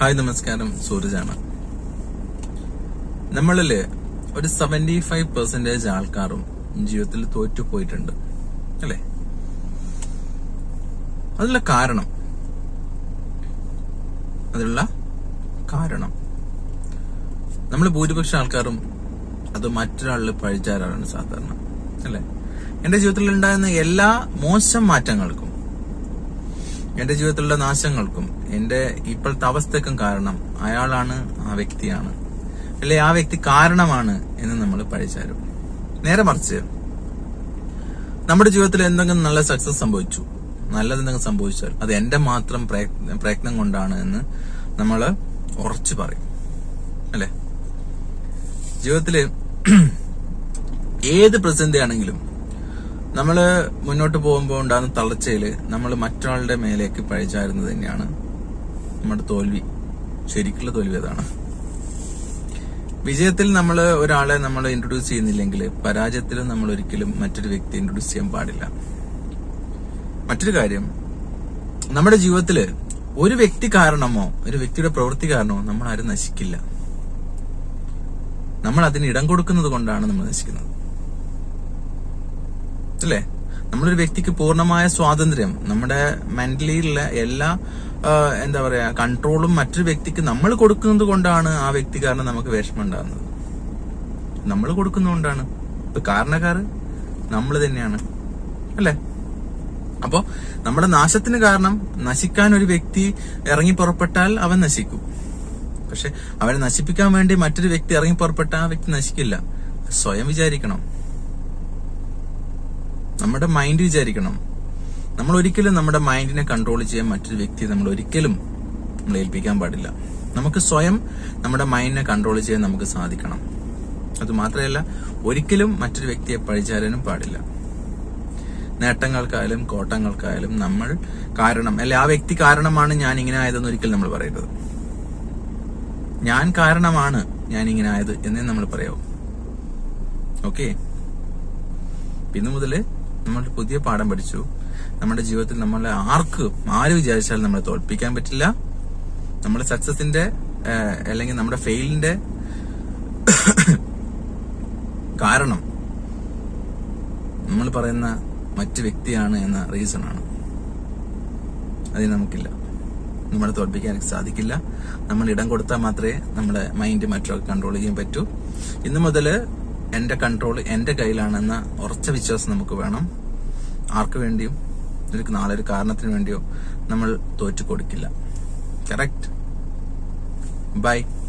Hi നമസ്കാരം, സൂരജാണ്. നമ്മളില് ഒരു 75% ആൾക്കാരും ജീവിതത്തിൽ തോറ്റുപോയിട്ടുണ്ട് അല്ലെ? അതിനുള്ള കാരണം നമ്മൾ ഭൂരിപക്ഷം ആൾക്കാരും അത് മറ്റൊരാളിൽ പഴിച്ചാറാണ് സാധാരണ അല്ലെ? എന്റെ ജീവിതത്തിൽ ഉണ്ടാകുന്ന എല്ലാ മോശം മാറ്റങ്ങൾക്കും, എന്റെ ജീവിതത്തിലുള്ള നാശങ്ങൾക്കും, എന്റെ ഇപ്പോഴത്തെ അവസ്ഥക്കും കാരണം അയാളാണ്, ആ വ്യക്തിയാണ്, അല്ലെ ആ വ്യക്തി കാരണമാണ് എന്ന് നമ്മൾ പഴിച്ചാരും. നേരെ മറിച്ച് നമ്മുടെ ജീവിതത്തിൽ എന്തെങ്കിലും നല്ല സക്സസ് സംഭവിച്ചു, നല്ലതെന്തെങ്കിലും സംഭവിച്ചാൽ അത് എന്റെ മാത്രം പ്രയത്നം കൊണ്ടാണ് എന്ന് നമ്മൾ ഉറച്ചു പറയും അല്ലെ? ജീവിതത്തില് ഏത് പ്രതിസന്ധിയാണെങ്കിലും നമ്മള് മുന്നോട്ട് പോകുമ്പോൾ ഉണ്ടാകുന്ന തളർച്ചയില് നമ്മൾ മറ്റൊരാളുടെ മേലേക്ക് പഴിച്ചാരുന്നത് തന്നെയാണ് നമ്മുടെ തോൽവി. ശരിക്കുള്ള തോൽവി അതാണ്. വിജയത്തിൽ നമ്മൾ ഒരാളെ നമ്മൾ ഇൻട്രൊഡ്യൂസ് ചെയ്യുന്നില്ലെങ്കിൽ പരാജയത്തിലും നമ്മൾ ഒരിക്കലും മറ്റൊരു വ്യക്തി ഇൻട്രൊഡ്യൂസ് ചെയ്യാൻ പാടില്ല. മറ്റൊരു കാര്യം, നമ്മുടെ ജീവിതത്തില് ഒരു വ്യക്തി കാരണമോ ഒരു വ്യക്തിയുടെ പ്രവൃത്തി കാരണമോ നമ്മൾ ആരും നശിക്കില്ല. നമ്മൾ അതിന് ഇടം കൊടുക്കുന്നത് കൊണ്ടാണ് നമ്മൾ നശിക്കുന്നത് അല്ലേ? നമ്മളൊരു വ്യക്തിക്ക് പൂർണ്ണമായ സ്വാതന്ത്ര്യം, നമ്മുടെ മെന്റലിയുള്ള എല്ലാ കൺട്രോളും മറ്റൊരു വ്യക്തിക്ക് നമ്മൾ കൊടുക്കുന്നത് കൊണ്ടാണ് ആ വ്യക്തി കാരണം നമുക്ക് വിഷമം ഉണ്ടാകുന്നത്. നമ്മൾ കൊടുക്കുന്നതുകൊണ്ടാണ്. ഇപ്പൊ കാരണക്കാര് നമ്മൾ തന്നെയാണ് അല്ലെ? അപ്പോ നമ്മുടെ നാശത്തിന് കാരണം, നശിക്കാൻ ഒരു വ്യക്തി ഇറങ്ങി പുറപ്പെട്ടാൽ അവൻ നശിക്കും. പക്ഷെ അവനെ നശിപ്പിക്കാൻ വേണ്ടി മറ്റൊരു വ്യക്തി ഇറങ്ങി പുറപ്പെട്ട ആ വ്യക്തി നശിക്കില്ല. സ്വയം വിചാരിക്കണം, നമ്മുടെ മൈൻഡ് വിചാരിക്കണം. നമ്മൾ ഒരിക്കലും നമ്മുടെ മൈൻഡിനെ കൺട്രോൾ ചെയ്യാൻ മറ്റൊരു വ്യക്തിയെ നമ്മൾ ഒരിക്കലും ഏൽപ്പിക്കാൻ പാടില്ല. നമുക്ക് സ്വയം നമ്മുടെ മൈൻഡിനെ കൺട്രോൾ ചെയ്യാൻ നമുക്ക് സാധിക്കണം. അത് മാത്രമല്ല, ഒരിക്കലും മറ്റൊരു വ്യക്തിയെ പഴിചാരാനും പാടില്ല. നേട്ടങ്ങൾക്കായാലും കോട്ടങ്ങൾക്കായാലും നമ്മൾ കാരണം, അല്ലെ ആ വ്യക്തി കാരണമാണ് ഞാൻ ഇങ്ങനെ ആയതെന്ന് ഒരിക്കലും നമ്മൾ പറയരുത്. ഞാൻ കാരണമാണ് ഞാൻ ഇങ്ങനെ ആയത് എന്നേ നമ്മൾ പറയാവൂ. ഓക്കെ, ഇന്നു മുതല് നമ്മൾ പുതിയ പാഠം പഠിച്ചു. നമ്മുടെ ജീവിതത്തിൽ നമ്മളെ ആര് വിചാരിച്ചാലും നമ്മളെ തോൽപ്പിക്കാൻ പറ്റില്ല. നമ്മുടെ സക്സസിന്റെ അല്ലെങ്കിൽ നമ്മുടെ ഫെയിലിന്റെ കാരണം നമ്മൾ പറയുന്ന മറ്റു വ്യക്തിയാണ് എന്ന റീസൺ ആണ്. അത് നമുക്കില്ല, നമ്മളെ തോൽപ്പിക്കാൻ സാധിക്കില്ല. നമ്മൾ ഇടം കൊടുത്താൽ മാത്രമേ നമ്മുടെ മൈൻഡ് മറ്റൊരാൾക്ക് കൺട്രോൾ ചെയ്യാൻ പറ്റൂ. ഇന്നു മുതല് എന്റെ കൺട്രോൾ എന്റെ കയ്യിലാണെന്ന ഉറച്ച വിശ്വാസം നമുക്ക് വേണം. ആർക്കു വേണ്ടിയും നാളെ ഒരു കാരണത്തിന് വേണ്ടിയോ നമ്മൾ തോറ്റു കൊടുക്കില്ല. കറക്റ്റ്. ബൈ.